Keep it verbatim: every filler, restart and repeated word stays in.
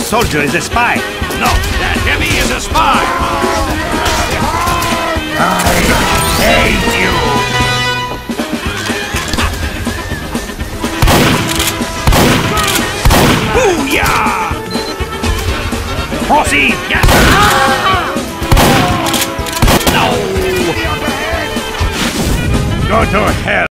soldier is a spy. No, that heavy is a spy! I hate you! Booyah! Proceed! Yes! No! Go to hell!